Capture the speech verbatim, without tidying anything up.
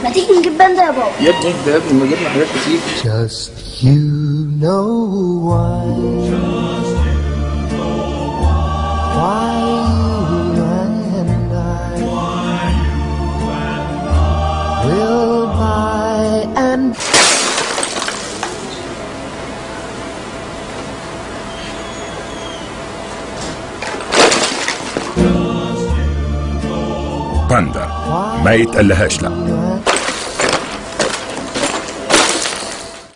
ما تيجي نجيب باندا يا بابا؟ يا ابني ده يا ابني ما جبنا حاجات كتير. Just you know why. Why you and I will buy and باندا ما يتقلهاش لا.